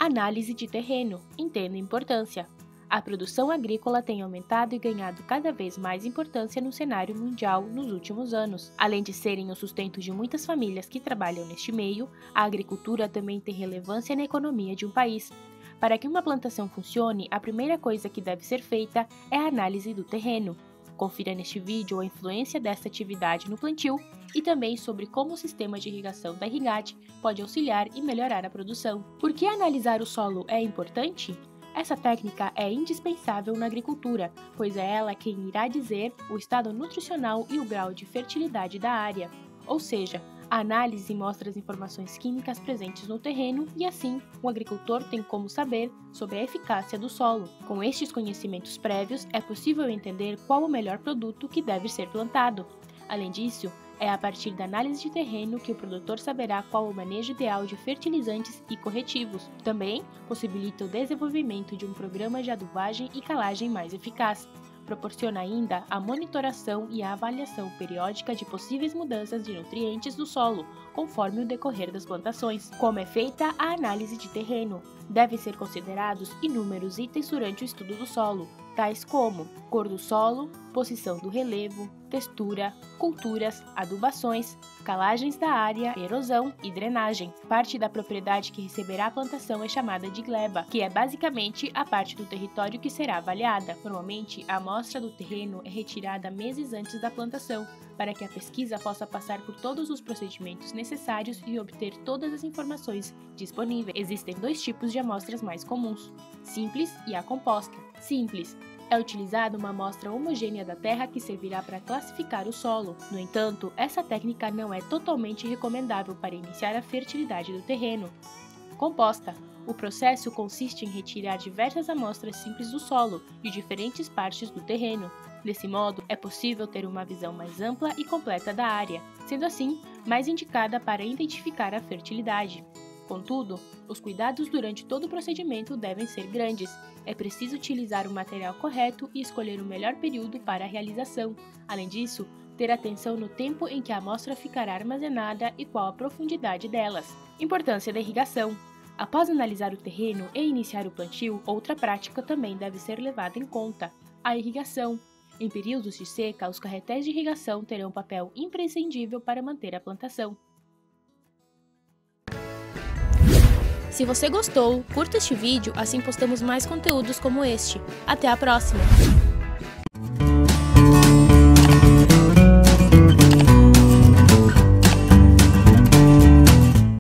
Análise de terreno. Entenda a importância. A produção agrícola tem aumentado e ganhado cada vez mais importância no cenário mundial nos últimos anos. Além de serem o sustento de muitas famílias que trabalham neste meio, a agricultura também tem relevância na economia de um país. Para que uma plantação funcione, a primeira coisa que deve ser feita é a análise do terreno. Confira neste vídeo a influência desta atividade no plantio e também sobre como o sistema de irrigação da Irrigate pode auxiliar e melhorar a produção. Por que analisar o solo é importante? Essa técnica é indispensável na agricultura, pois é ela quem irá dizer o estado nutricional e o grau de fertilidade da área. Ou seja, a análise mostra as informações químicas presentes no terreno e, assim, o agricultor tem como saber sobre a eficácia do solo. Com estes conhecimentos prévios, é possível entender qual o melhor produto que deve ser plantado. Além disso, é a partir da análise de terreno que o produtor saberá qual o manejo ideal de fertilizantes e corretivos. Também possibilita o desenvolvimento de um programa de adubagem e calagem mais eficaz. Proporciona ainda a monitoração e a avaliação periódica de possíveis mudanças de nutrientes do solo, conforme o decorrer das plantações. Como é feita a análise de terreno? Devem ser considerados inúmeros itens durante o estudo do solo, tais como cor do solo, posição do relevo, textura, culturas, adubações, calagens da área, erosão e drenagem. Parte da propriedade que receberá a plantação é chamada de gleba, que é basicamente a parte do território que será avaliada. Normalmente, a amostra do terreno é retirada meses antes da plantação, para que a pesquisa possa passar por todos os procedimentos necessários e obter todas as informações disponíveis. Existem dois tipos de amostras mais comuns: simples e a composta. Simples é utilizada uma amostra homogênea da terra que servirá para classificar o solo. No entanto, essa técnica não é totalmente recomendável para iniciar a fertilidade do terreno. Composta. O processo consiste em retirar diversas amostras simples do solo, de diferentes partes do terreno. Desse modo, é possível ter uma visão mais ampla e completa da área, sendo assim, mais indicada para identificar a fertilidade. Contudo, os cuidados durante todo o procedimento devem ser grandes. É preciso utilizar o material correto e escolher o melhor período para a realização. Além disso, ter atenção no tempo em que a amostra ficará armazenada e qual a profundidade delas. Importância da irrigação. Após analisar o terreno e iniciar o plantio, outra prática também deve ser levada em conta: a irrigação. Em períodos de seca, os carretéis de irrigação terão um papel imprescindível para manter a plantação. Se você gostou, curta este vídeo, assim postamos mais conteúdos como este. Até a próxima!